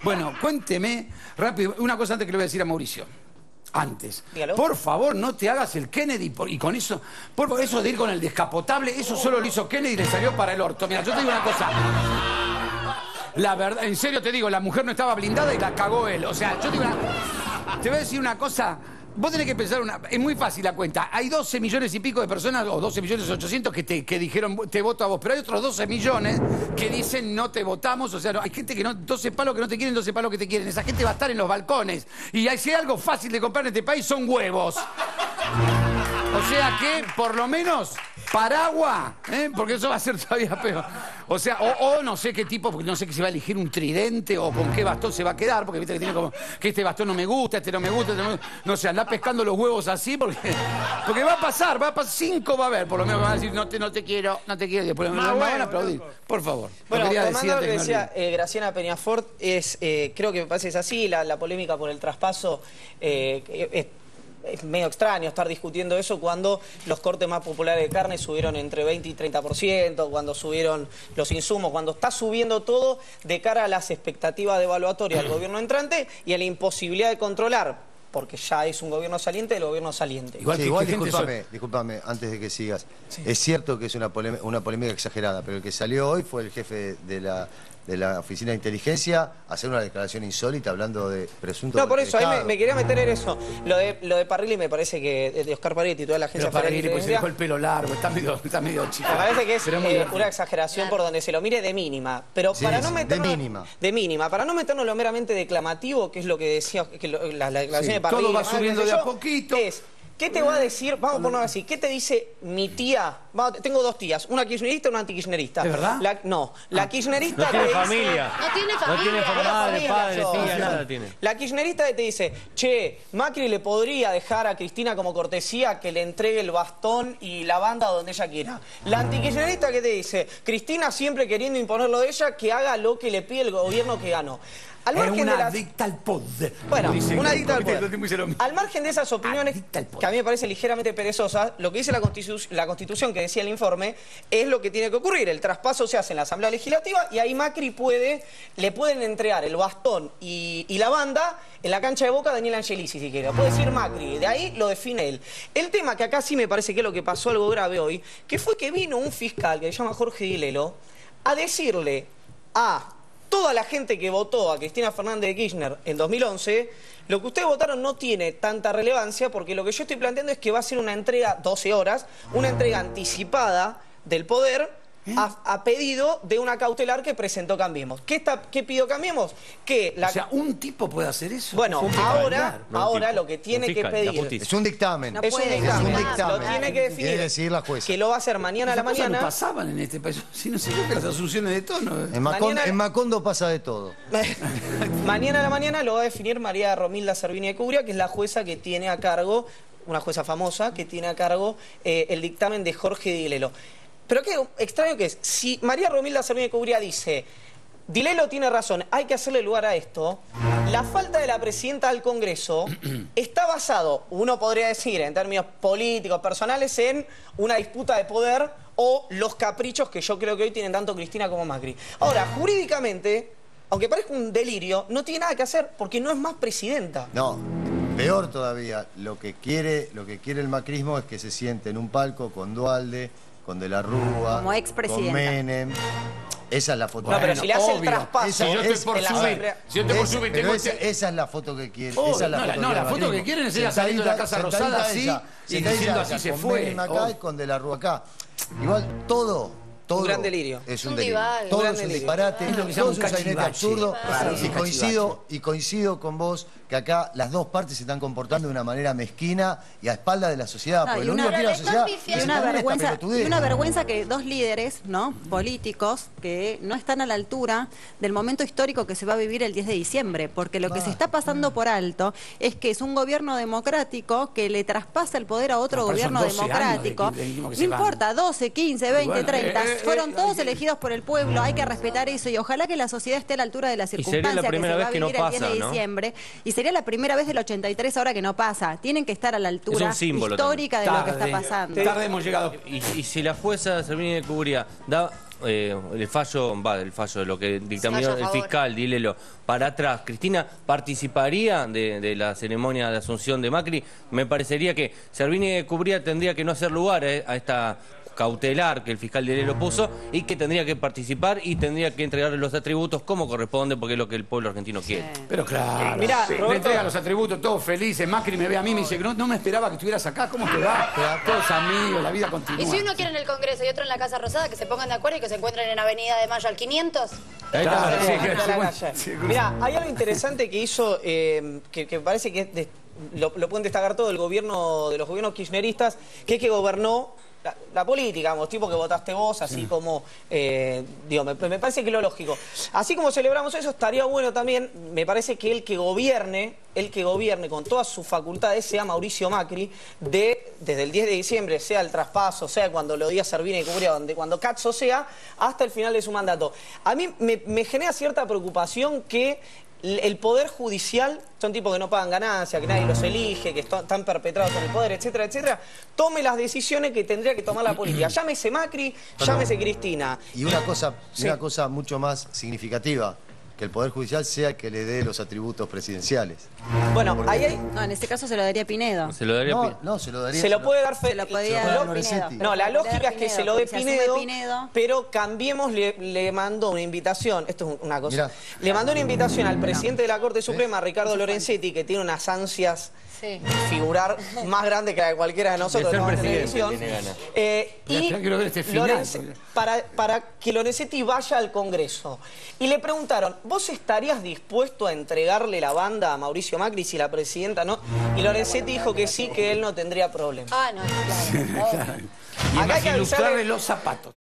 Bueno, cuénteme rápido, una cosa antes que le voy a decir a Mauricio. Antes. Dígalo. Por favor, no te hagas el Kennedy y con eso, por favor, eso de ir con el descapotable, eso solo lo hizo Kennedy y le salió para el orto. Mira, yo te digo una cosa. La verdad, en serio te digo, la mujer no estaba blindada y la cagó él. O sea, yo te digo te voy a decir una cosa. Vos tenés que pensar es muy fácil la cuenta. Hay 12 millones y pico de personas, o 12 millones 800 que dijeron te voto a vos, pero hay otros 12 millones que dicen no te votamos. O sea, hay gente que no, 12 palos que no te quieren, 12 palos que te quieren. Esa gente va a estar en los balcones. Y si hay algo fácil de comprar en este país son huevos. O sea que, por lo menos, paraguas, porque eso va a ser todavía peor. O sea, o no sé qué tipo, porque no sé que se va a elegir un tridente o con qué bastón se va a quedar, porque viste que tiene como que este bastón no me gusta, este no me gusta, este no me gusta. No sé, anda pescando los huevos así, porque va a pasar, 5 va a haber, por lo menos van a decir no te quiero, y después me van a aplaudir. Por favor. Bueno, tomando lo que decía Graciana Peñafort, creo que me parece que es así, la polémica por el traspaso es medio extraño estar discutiendo eso cuando los cortes más populares de carne subieron entre 20 y 30%, cuando subieron los insumos, cuando está subiendo todo de cara a las expectativas devaluatorias del gobierno entrante y a la imposibilidad de controlar, porque ya es un gobierno saliente del gobierno saliente. Igual discúlpame, antes de que sigas. Sí. Es cierto que es una polémica exagerada, pero el que salió hoy fue el jefe de la Oficina de Inteligencia a hacer una declaración insólita hablando de presunto... No, por eso, ahí me quería meter en eso. Lo de Parrilli me parece que, de Oscar Parrilli, titular de la Agencia Federal de Inteligencia... Pues se dejó el pelo largo, está medio chico. Me parece que es una exageración por donde se lo mire de mínima. Pero sí, para no meternos... De mínima. Para no meternos lo meramente declamativo, que es lo que decía la declaración de Parrilli... Todo va subiendo de a poquito. ¿Qué te va a decir? Vamos a ponerlo así. ¿Qué te dice mi tía? Tengo 2 tías, una kirchnerista y una antikirchnerista. ¿De verdad? La kirchnerista no tiene te familia. dice... No tiene familia. No tiene madre, padre, tía, nada tiene. La kirchnerista te dice, che, Macri le podría dejar a Cristina como cortesía que le entregue el bastón y la banda donde ella quiera. La antikirchnerista que te dice, Cristina siempre queriendo imponerlo de ella, que haga lo que le pide el gobierno que ganó. Al margen es una adicta al poder. Bueno, una adicta al poder. Al margen de esas opiniones, que a mí me parece ligeramente perezosas, lo que dice la Constitución que decía el informe es lo que tiene que ocurrir. El traspaso se hace en la Asamblea Legislativa y ahí Macri le pueden entregar el bastón y la banda en la cancha de Boca a Daniel Angelici, si quiere. Puede decir Macri, de ahí lo define él. El tema que acá sí me parece que es lo que pasó algo grave hoy, que fue que vino un fiscal que se llama Jorge Dilelo a decirle a toda la gente que votó a Cristina Fernández de Kirchner en 2011, lo que ustedes votaron no tiene tanta relevancia porque lo que yo estoy planteando es que va a ser una entrega, 12 horas, una entrega anticipada del poder a pedido de una cautelar que presentó Cambiemos. ¿Qué pidió Cambiemos? O sea, ¿un tipo puede hacer eso? Bueno, ahora lo que tiene que pedir... Es un dictamen. Es un dictamen. Lo tiene que definir. Tiene que decidir la jueza. Que lo va a hacer mañana a la mañana. No pasaban en este país. Si no sé yo que las asunciones de tono. En Macondo pasa de todo. Mañana a la mañana lo va a definir María Romilda Servini de Cubria, que es la jueza que tiene a cargo, una jueza famosa, que tiene a cargo el dictamen de Jorge Dilelo. Pero qué extraño que es, si María Romilda Servini de Cubria dice, Dilelo tiene razón, hay que hacerle lugar a esto, la falta de la presidenta del Congreso está basado, uno podría decir, en términos políticos, personales, en una disputa de poder o los caprichos que yo creo que hoy tienen tanto Cristina como Macri. Ahora, jurídicamente, aunque parezca un delirio, no tiene nada que hacer porque no es más presidenta. No. Peor todavía, lo que quiere el macrismo es que se siente en un palco con Duhalde, con De la Rúa, como expresidenta, con Menem. Esa es la foto. No, pero si le hace el traspaso... Esa es la foto que quiere. La foto que quieren es ella saliendo de la Casa Rosada así y diciendo así se fue. Con Menem acá y con De la Rúa acá. Igual todo un gran delirio. Es un delirio. Todo es un disparate, todo es un sainete absurdo. Y coincido con vos que acá las dos partes se están comportando de una manera mezquina y a espalda de la sociedad. Porque lo único que quiere la sociedad y una vergüenza que 2 líderes, ¿no?, políticos que no están a la altura del momento histórico que se va a vivir el 10 de diciembre. Porque lo que se está pasando por alto es que es un gobierno democrático que le traspasa el poder a otro gobierno democrático. No importa, 12, 15, 20, 30... Fueron todos elegidos por el pueblo, hay que respetar eso y ojalá que la sociedad esté a la altura de las circunstancias que se va a vivir el 10 de diciembre. Y sería la primera vez del 83 ahora que no pasa. Tienen que estar a la altura histórica de lo que está pasando. Tarde hemos llegado. Y si la jueza Servini de Cubria da el fallo de lo que dictaminó el fiscal Dilelo para atrás, ¿Cristina participaría de la ceremonia de asunción de Macri? Me parecería que Servini Cubría tendría que no hacer lugar a esta cautelar que el fiscal Dilelo puso y que tendría que participar y tendría que entregarle los atributos como corresponde porque es lo que el pueblo argentino quiere. Pero claro, mirá, le entrega los atributos, todos felices. Macri me ve a mí y me dice, no me esperaba que estuvieras acá, ¿cómo te va? Todos amigos, la vida continúa. Y si uno quiere en el Congreso y otro en la Casa Rosada, que se pongan de acuerdo y que se encuentren en Avenida de Mayo al 500. Mirá, hay algo interesante que hizo, que me parece que lo pueden destacar todo el gobierno de los gobiernos kirchneristas, que es que gobernó la política, digamos, tipo que votaste vos, así como, digo, me parece que es lo lógico. Así como celebramos eso, estaría bueno también, me parece que el que gobierne con todas sus facultades sea Mauricio Macri, desde el 10 de diciembre, sea el traspaso, sea cuando lo diga Servini Cubría, cuando Katzo sea, hasta el final de su mandato. A mí me genera cierta preocupación que el Poder Judicial, son tipos que no pagan ganancias, que nadie los elige, que están perpetrados en el poder, etcétera, etcétera, tome las decisiones que tendría que tomar la política. Llámese Macri, llámese Cristina. Y una cosa mucho más significativa, que el Poder Judicial sea el que le dé los atributos presidenciales. Bueno, ahí hay... No, en este caso se lo daría Pinedo. Se lo daría No, se lo daría... Se lo puede dar... Se lo podía dar Pinedo. No, la lógica es que se lo dé Pinedo, Pinedo, pero cambiemos, le mandó una invitación, esto es una cosa, Mirá. le mandó una invitación al presidente de la Corte Suprema, Ricardo Lorenzetti, que tiene unas ansias de figurar más grande que la de cualquiera de nosotros. De ser ¿no? presidente, Televisión. tiene ganas. Y Quiero ver este final. para que Lorenzetti vaya al Congreso. Y le preguntaron, ¿vos estarías dispuesto a entregarle la banda a Mauricio Macri si la presidenta no? Y Lorenzetti dijo que sí, que él no tendría problema. Ah, no, claro. Y Acá hay que ilustrarle avisarle... los zapatos.